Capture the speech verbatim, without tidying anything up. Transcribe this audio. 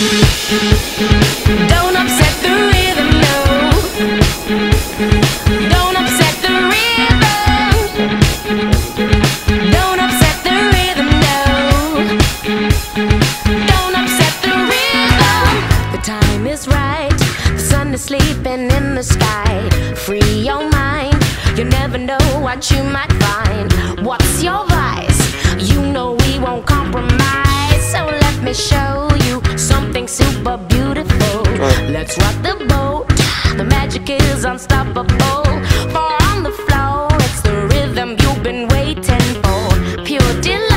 Don't upset the rhythm, no. Don't upset the rhythm. Don't upset the rhythm, no. Don't upset the rhythm. The time is right, the sun is sleeping in the sky. Free your mind, you never know what you might find. What's your vice? You know we won't compromise. So let me show you something super beautiful. Let's rock the boat, the magic is unstoppable. For on the floor, it's the rhythm you've been waiting for. Pure delight.